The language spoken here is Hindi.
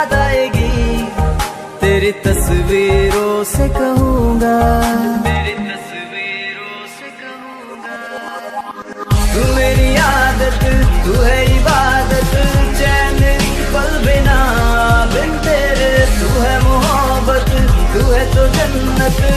याद आएगी तेरी तस्वीरों से कहूँगा, तेरी तस्वीरों से कहूँगा। तू मेरी आदत, तू है इबादत, चैन पल बिना बिन तेरे, तू है मोहब्बत, तू है तो जन्नत।